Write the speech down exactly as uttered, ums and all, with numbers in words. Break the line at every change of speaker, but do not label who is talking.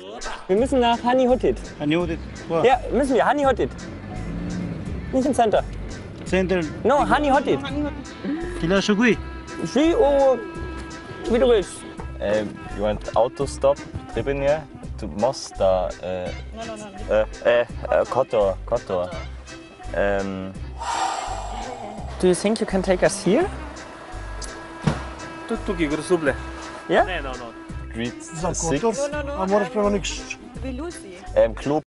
Wir müssen nach Hani Hutit.
Hani Hutit?
Ja, müssen wir. Hani Hutit. Nicht im Center.
Center?
No, Hani Hutit.
Kila Shukui?
Wie, oh, wie du willst.
Uh, you want autostop, Tribunje, to Mosta, uh,
No, no, no.
uh, uh, uh, Kotor, Kotor. Um,
Do you think you can take us here?
Tuk-tuk, игры субле.
Yeah?
Не, no, no.
Street
Za
six.
Kotor, a moraš prema Nikšiću.
Tbilusi.
Um, Club